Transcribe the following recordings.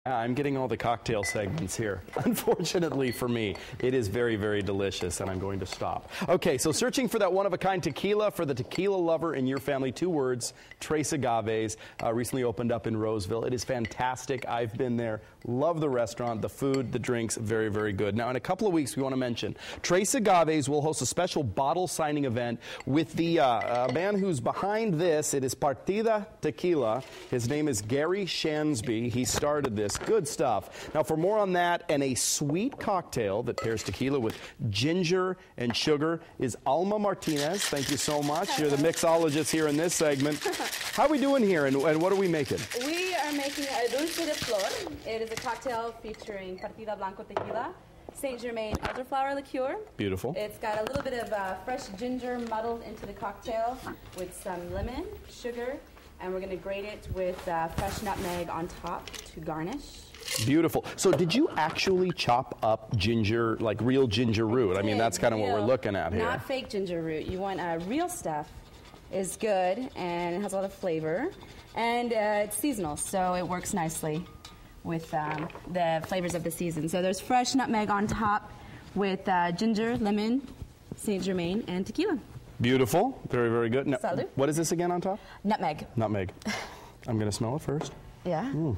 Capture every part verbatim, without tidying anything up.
I'm getting all the cocktail segments here. Unfortunately for me, it is very, very delicious, and I'm going to stop. Okay, so searching for that one-of-a-kind tequila for the tequila lover in your family. Two words, Tres Agaves, uh, recently opened up in Roseville. It is fantastic. I've been there. Love the restaurant, the food, the drinks, very, very good. Now, in a couple of weeks, we want to mention, Tres Agaves will host a special bottle signing event with the uh, uh, man who's behind this. It is Partida Tequila. His name is Gary Shansby. He started this. Good stuff. Now, for more on that and a sweet cocktail that pairs tequila with ginger and sugar is Alma Martinez. Thank you so much. Hello. You're the mixologist here in this segment. How are we doing here, and, and what are we making? We are making a dulce de flor. It is a cocktail featuring Partida Blanco tequila, Saint Germain elderflower liqueur. Beautiful. It's got a little bit of uh, fresh ginger muddled into the cocktail with some lemon, sugar, and we're going to grate it with uh, fresh nutmeg on top to garnish. Beautiful. So did you actually chop up ginger, like real ginger root? I mean, that's kind of what we're looking at here. Not fake ginger root. You want uh, real stuff. Is good, and it has a lot of flavor. And uh, it's seasonal, so it works nicely with um, the flavors of the season. So there's fresh nutmeg on top with uh, ginger, lemon, Saint Germain, and tequila. Beautiful. Very, very good. Now, Salud. What is this again on top? Nutmeg. Nutmeg. I'm going to smell it first. Yeah. Mm.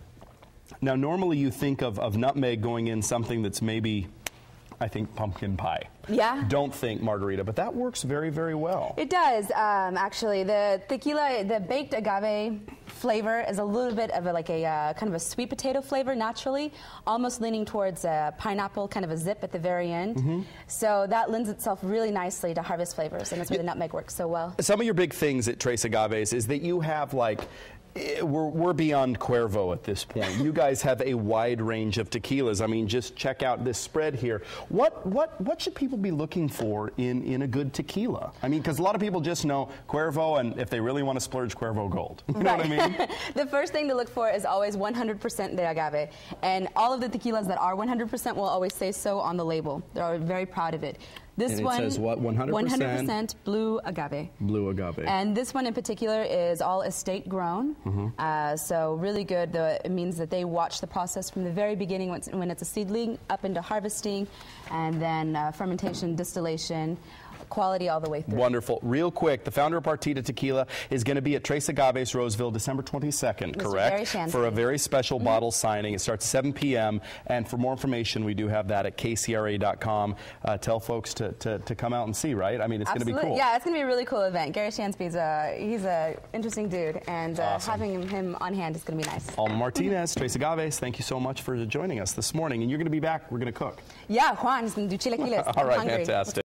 Now, normally you think of, of nutmeg going in something that's maybe, I think, pumpkin pie. Yeah. Don't think margarita, but that works very, very well. It does, um, actually. The tequila, the baked agave flavor is a little bit of a, like a uh, kind of a sweet potato flavor naturally, almost leaning towards a pineapple, kind of a zip at the very end. Mm-hmm. So that lends itself really nicely to harvest flavors, and that's where the nutmeg works so well. Some of your big things at Tres Agaves is that you have like We're, we're beyond Cuervo at this point. You guys have a wide range of tequilas. I mean, just check out this spread here. What what what should people be looking for in, in a good tequila? I mean, because a lot of people just know Cuervo, and if they really want to splurge, Cuervo Gold. You know right. what I mean? The first thing to look for is always one hundred percent de agave. And all of the tequilas that are one hundred percent will always say so on the label. They're very proud of it. This and it one says what? one hundred percent? one hundred percent blue agave. Blue agave. And this one in particular is all estate grown. Mm-hmm. uh, so really good. The, it means that they watch the process from the very beginning when it's, when it's a seedling up into harvesting, and then uh, fermentation, distillation, quality all the way through. Wonderful. Real quick, the founder of Partida Tequila is going to be at Tres Agaves, Roseville, December twenty-second, Mister correct? Gary For a very special mm-hmm. bottle signing. It starts at seven p m And for more information, we do have that at K C R A dot com. Uh, tell folks to, to, to come out and see, right? I mean, it's going to be cool. Yeah, it's going to be a really cool event. Gary Shansby's a, he's an interesting dude, and uh, awesome. having him, him on hand is going to be nice. Alma Martinez, Tres Agaves, thank you so much for joining us this morning. And you're going to be back. We're going to cook. Yeah, Juan is going to do chilaquiles. All right, I'm hungry. fantastic.